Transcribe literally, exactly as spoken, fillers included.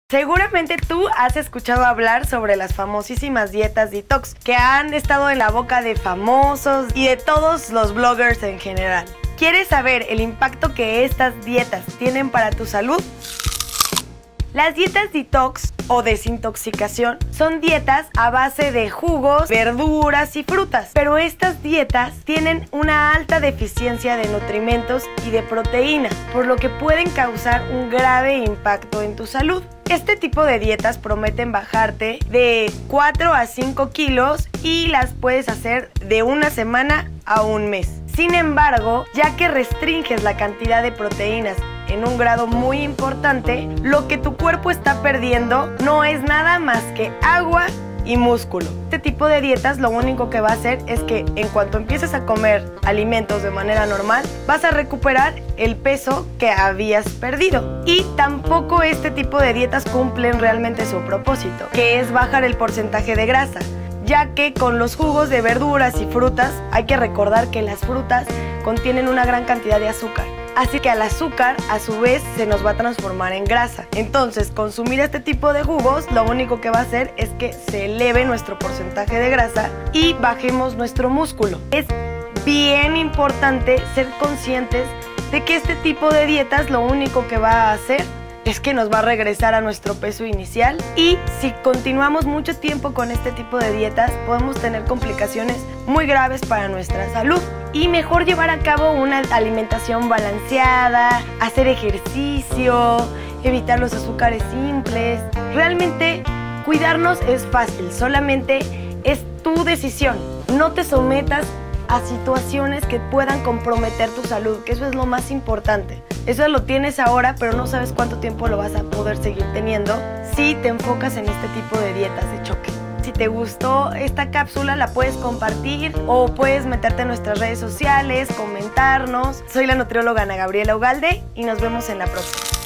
Seguramente tú has escuchado hablar sobre las famosísimas dietas detox que han estado en la boca de famosos y de todos los bloggers en general. ¿Quieres saber el impacto que estas dietas tienen para tu salud? Las dietas detox o desintoxicación son dietas a base de jugos, verduras y frutas, pero estas dietas tienen una alta deficiencia de nutrimentos y de proteínas, por lo que pueden causar un grave impacto en tu salud. Este tipo de dietas prometen bajarte de cuatro a cinco kilos y las puedes hacer de una semana a un mes. Sin embargo, ya que restringes la cantidad de proteínas en un grado muy importante, lo que tu cuerpo está perdiendo no es nada más que agua y músculo. Este tipo de dietas lo único que va a hacer es que en cuanto empieces a comer alimentos de manera normal, vas a recuperar el peso que habías perdido. Y tampoco este tipo de dietas cumplen realmente su propósito, que es bajar el porcentaje de grasa, ya que con los jugos de verduras y frutas hay que recordar que las frutas contienen una gran cantidad de azúcar. Así que al azúcar, a su vez, se nos va a transformar en grasa. Entonces, consumir este tipo de jugos, lo único que va a hacer es que se eleve nuestro porcentaje de grasa y bajemos nuestro músculo. Es bien importante ser conscientes de que este tipo de dietas lo único que va a hacer es que nos va a regresar a nuestro peso inicial, y si continuamos mucho tiempo con este tipo de dietas podemos tener complicaciones muy graves para nuestra salud. Y mejor llevar a cabo una alimentación balanceada, hacer ejercicio, evitar los azúcares simples. Realmente cuidarnos es fácil, solamente es tu decisión. No te sometas a situaciones que puedan comprometer tu salud, que eso es lo más importante. Eso lo tienes ahora, pero no sabes cuánto tiempo lo vas a poder seguir teniendo si te enfocas en este tipo de dietas de choque. Si te gustó esta cápsula, la puedes compartir o puedes meterte en nuestras redes sociales, comentarnos. Soy la nutrióloga Ana Gabriela Ugalde y nos vemos en la próxima.